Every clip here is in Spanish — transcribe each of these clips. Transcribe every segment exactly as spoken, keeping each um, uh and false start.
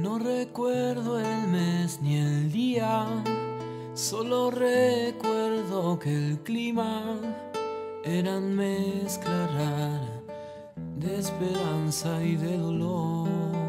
No recuerdo el mes ni el día, solo recuerdo que el clima era una mezcla rara de esperanza y de dolor.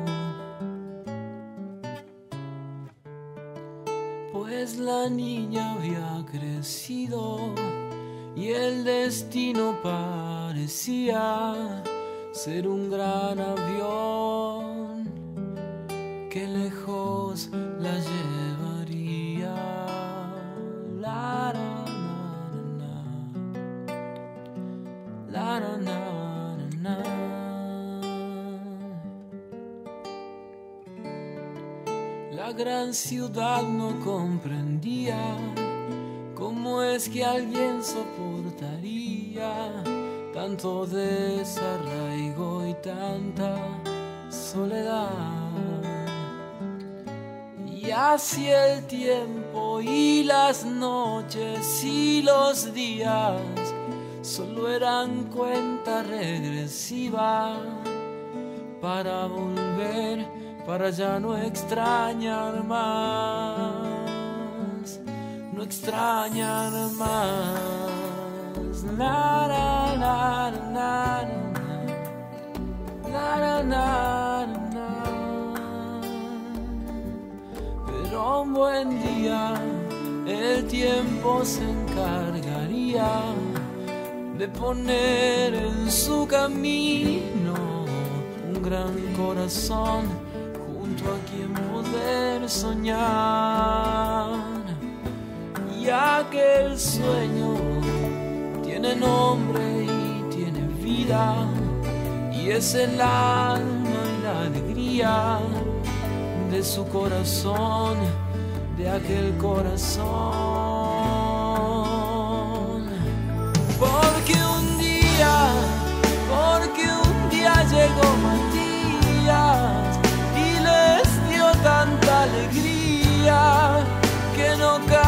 Pues la niña había crecido y el destino parecía ser un gran avión que lejos la llevaría. La, ra, na, na, la, ra, na, na, na. La gran ciudad no comprendía cómo es que alguien soportaría tanto desarraigo y tanta soledad. Y así el tiempo y las noches y los días solo eran cuenta regresiva para volver, para ya no extrañar más, no extrañar más. La, la, la, la, la, la, la, la. Pero un buen día el tiempo se encargaría de poner en su camino un gran corazón junto a quien poder soñar. Y aquel sueño tiene nombre y tiene vida, y es el alma y la alegría de su corazón, de aquel corazón. Porque un día, porque un día llegó Matías y les dio tanta alegría que no